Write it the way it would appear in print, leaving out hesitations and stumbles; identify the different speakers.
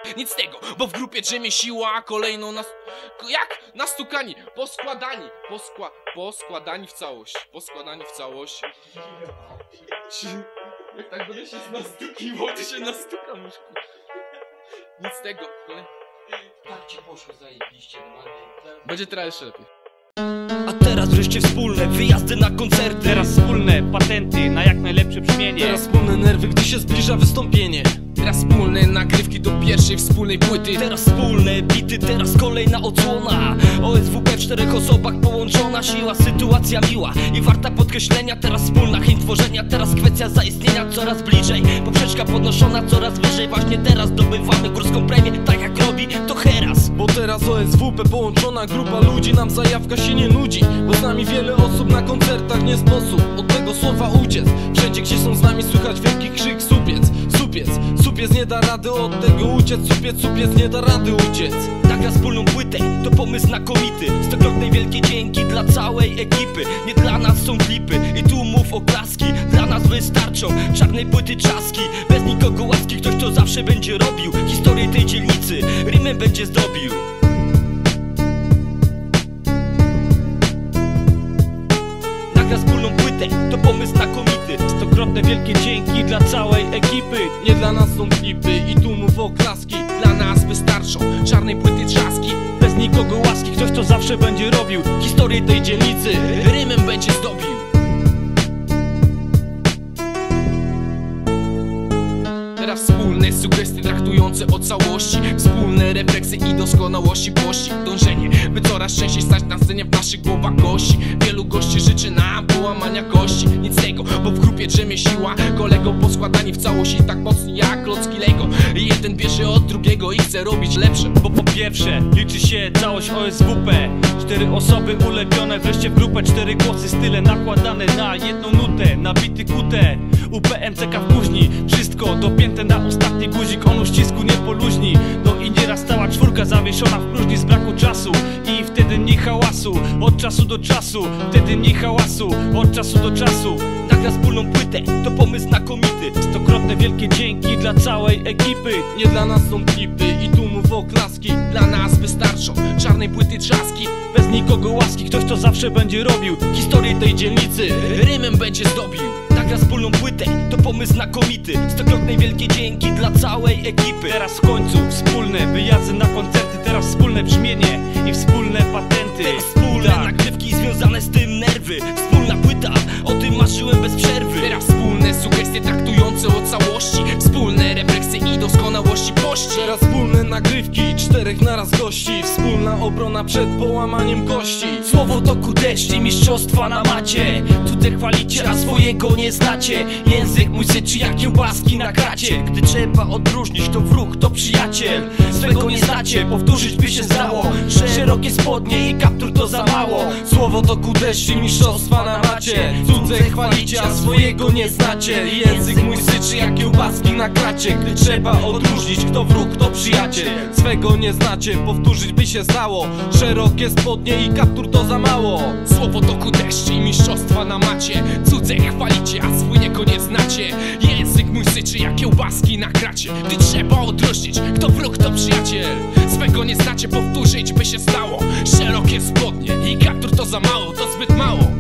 Speaker 1: Nic z tego, bo w grupie drzemie siła. Kolejną nas... Jak? Nastukani, poskładani. Poskładani w całość. Poskładani w całość. Jak tak będę się nastukiwał, to się nastuka, myszku. Nic z tego.
Speaker 2: Tak ci poszło zajebiście, normalnie.
Speaker 1: Będzie teraz jeszcze lepiej.
Speaker 3: A teraz wreszcie wspólne wyjazdy na koncerty.
Speaker 4: Teraz wspólne patenty na jak najlepsze brzmienie.
Speaker 5: Teraz wspólne nerwy, gdy się zbliża wystąpienie.
Speaker 1: Teraz wspólne nagrywki do pierwszej wspólnej płyty.
Speaker 3: Teraz wspólne bity, teraz kolejna odsłona. OSWP w 4 osobach połączona. Siła, sytuacja miła i warta podkreślenia. Teraz wspólna chęć tworzenia. Teraz kwestia zaistnienia coraz bliżej. Poprzeczka podnoszona coraz wyżej. Właśnie teraz zdobywamy górską premię. Tak jak robi to Teraz.
Speaker 5: Bo teraz OSWP połączona grupa ludzi. Nam zajawka się nie nudzi, bo z nami wiele osób na koncertach. Nie sposób od tego słowa uciec. Wszędzie gdzie są z nami słychać wielki krzyk supiec. Supiec nie da rady od tego uciec. Supiec nie da rady uciec.
Speaker 3: Nagra wspólną płytę, to pomysł znakomity. Stokrotne wielkie dzięki dla całej ekipy. Nie dla nas są klipy i tu mów oklaski. Dla nas wystarczą czarnej płyty trzaski. Bez nikogo łaski, ktoś to zawsze będzie robił. Historię tej dzielnicy rymem będzie zdobił. Nagra wspólną płytę, to pomysł znakomity.
Speaker 4: Stokrotne wielkie dzięki dla całej ekipy.
Speaker 5: Nie dla nas są klipy i tu mów oklaski.
Speaker 1: Dla nas wystarczą czarnej płyty trzaski.
Speaker 4: Bez nikogo łaski, ktoś to zawsze będzie robił.
Speaker 3: Historię tej dzielnicy
Speaker 1: rymem będzie zdobił. Teraz wspólne sugestie traktujące o całości. Wspólne refleksje i doskonałości pości. Dążenie, by coraz częściej stać na scenie w naszych głowach gości. Wielu gości życzy nam połamania kości. Nic z tego, bo w grupie drzemie siła. Kolego poskładani w całości tak mocni jak klocki Lego. Jeden bierze od drugiego i chce robić lepsze.
Speaker 4: Bo po pierwsze liczy się całość OSWP. 4 osoby ulepione wreszcie w grupę. 4 głosy, style nakładane na jedną nutę. Na bity kute, UPMCK w kuźni. Wszystko dopięte na ostatni guzik. On uścisku nie poluźni. No i nieraz cała czwórka zawieszona w próżni z braku czasu. I wtedy mniej hałasu, od czasu do czasu. Wtedy mniej hałasu, od czasu do czasu.
Speaker 3: Nagra wspólną płytę, to pomysł znakomity.
Speaker 4: Stokrotne wielkie dzięki dla całej ekipy.
Speaker 5: Nie dla nas są klipy i tu mów oklaski.
Speaker 1: Dla nas wystarczą czarnej płyty trzaski.
Speaker 4: Bez nikogo łaski, ktoś to zawsze będzie robił.
Speaker 3: Historię tej dzielnicy
Speaker 1: rymem będzie zdobił.
Speaker 3: nagra wspólną płytę, to pomysł znakomity. Stokrotne wielkie dzięki dla całej ekipy.
Speaker 4: Teraz w końcu wspólne wyjazdy na koncerty. Teraz wspólne brzmienie i wspólne patenty.
Speaker 3: Teraz wspólne nagrywki związane z tym nerwy. Wspólna płyta, o tym marzyłem bez przerwy.
Speaker 1: Teraz wspólne sugestie traktujące o całości. Wspólne refleksje i doskonałości pości.
Speaker 5: Teraz wspólne nagrywki, 4 naraz gości. Wspólna obrona przed połamaniem kości.
Speaker 3: Słowo to ku deszcz i mistrzostwa na macie. Cudze chwalicie, a swojego nie znacie. Język mój syczy jak kiełbaski na kracie. Gdy trzeba odróżnić, to wróg, to przyjaciel. Swego nie znacie, powtórzyć by się zdało. Szerokie spodnie i kaptur to za mało.
Speaker 5: Słowo to ku deszcz i mistrzostwa na macie. Cudze chwalicie, a swojego nie znacie. Język mój syczy jak kiełbaski na kracie. Gdy trzeba odróżnić, kto wróg, kto przyjaciel. Swego nie znacie, powtórzyć by się zdało. Szerokie spodnie i kaptur to za mało.
Speaker 1: Słowo to ku deszcz i mistrzostwa na macie. Cudze chwalicie, a swojego nie znacie. Język mój syczy jak kiełbaski na kracie. Gdy trzeba odróżnić, kto wróg, kto przyjaciel. Swego nie znacie, powtórzyć by się stało. Szerokie spodnie i kaptur to za mało, to zbyt mało.